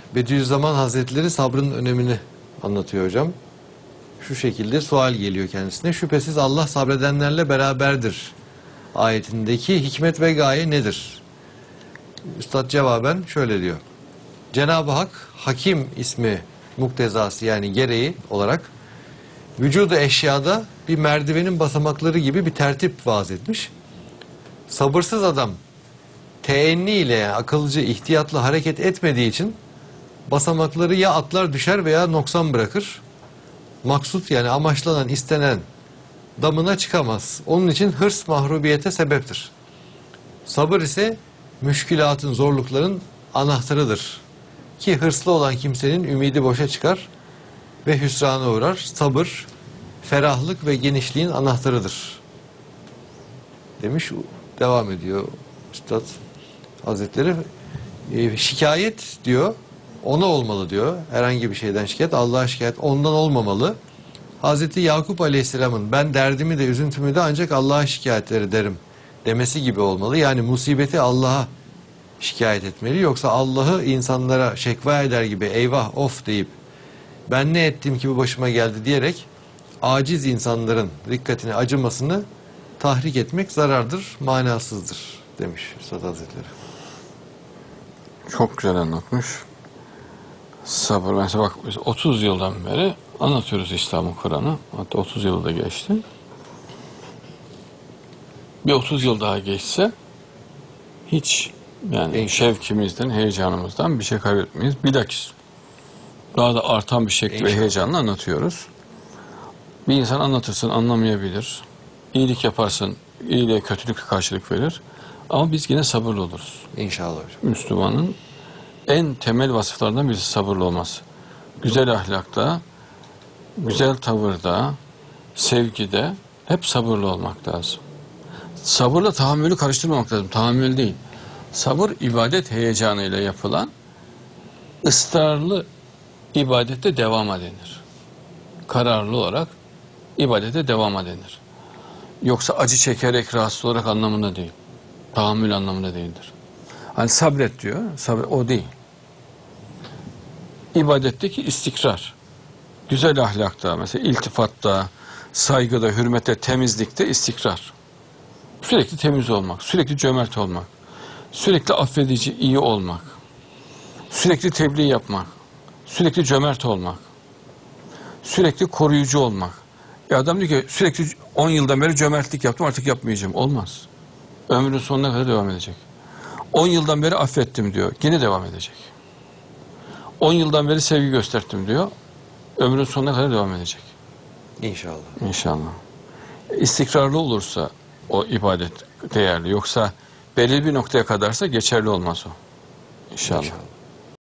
Bediüzzaman Hazretleri sabrın önemini anlatıyor hocam. Şu şekilde sual geliyor kendisine. Şüphesiz Allah sabredenlerle beraberdir ayetindeki hikmet ve gaye nedir? Üstad cevaben şöyle diyor. Cenab-ı Hak Hakim ismi muktezası yani gereği olarak vücudu eşyada bir merdivenin basamakları gibi bir tertip vaz etmiş. Sabırsız adam teenni ile yani akılcı ihtiyatlı hareket etmediği için basamakları ya atlar düşer veya noksan bırakır. Maksut yani amaçlanan istenen damına çıkamaz. Onun için hırs mahrubiyete sebeptir. Sabır ise müşkülatın, zorlukların anahtarıdır. Ki hırslı olan kimsenin ümidi boşa çıkar ve hüsrana uğrar. Sabır, ferahlık ve genişliğin anahtarıdır. Demiş, devam ediyor Üstad Hazretleri. Şikayet diyor, ona olmalı diyor. Herhangi bir şeyden şikayet, Allah'a şikayet ondan olmamalı. Hazreti Yakup Aleyhisselam'ın ben derdimi de üzüntümü de ancak Allah'a şikayet ederim demesi gibi olmalı. Yani musibeti Allah'a şikayet etmeli. Yoksa Allah'ı insanlara şekva eder gibi eyvah of deyip ben ne ettim ki bu başıma geldi diyerek aciz insanların dikkatini, acımasını tahrik etmek zarardır, manasızdır demiş Üstad Hazretleri. Çok güzel anlatmış. Sabır. Mesela bak biz 30 yıldan beri anlatıyoruz İslam'ın Kur'an'ı. Hatta 30 yılı da geçti. Bir 30 yıl daha geçse hiç yani şevkimizden, heyecanımızdan bir şey kaybetmeyiz. Bilakis daha da artan bir şekilde ve heyecanla anlatıyoruz. Bir insan anlatırsın anlamayabilir. İyilik yaparsın, iyiliğe kötülük karşılık verir. Ama biz yine sabırlı oluruz. İnşallah hocam. Müslümanın en temel vasıflarından birisi sabırlı olması. Güzel ahlakta, güzel tavırda, sevgide hep sabırlı olmak lazım. Sabırla tahammülü karıştırmamak lazım. Tahammül değil. Sabır ibadet heyecanıyla yapılan ısrarlı ibadette devama denir. Kararlı olarak ibadete devama denir. Yoksa acı çekerek, rahatsız olarak anlamında değil. Tahammül anlamında değildir. Hani sabret diyor, o değil. İbadetteki istikrar, güzel ahlakta, mesela iltifatta, saygıda, hürmette, temizlikte istikrar. Sürekli temiz olmak, sürekli cömert olmak, sürekli affedici, iyi olmak, sürekli tebliğ yapmak, sürekli cömert olmak, sürekli koruyucu olmak. Adam diyor ki sürekli 10 yıldan beri cömertlik yaptım artık yapmayacağım. Olmaz. Ömrünün sonuna kadar devam edecek. 10 yıldan beri affettim diyor. Yine devam edecek. 10 yıldan beri sevgi gösterdim diyor. Ömrünün sonuna kadar devam edecek. İnşallah. İnşallah. İstikrarlı olursa o ibadet değerli. Yoksa belirli bir noktaya kadarsa geçerli olmaz o. İnşallah.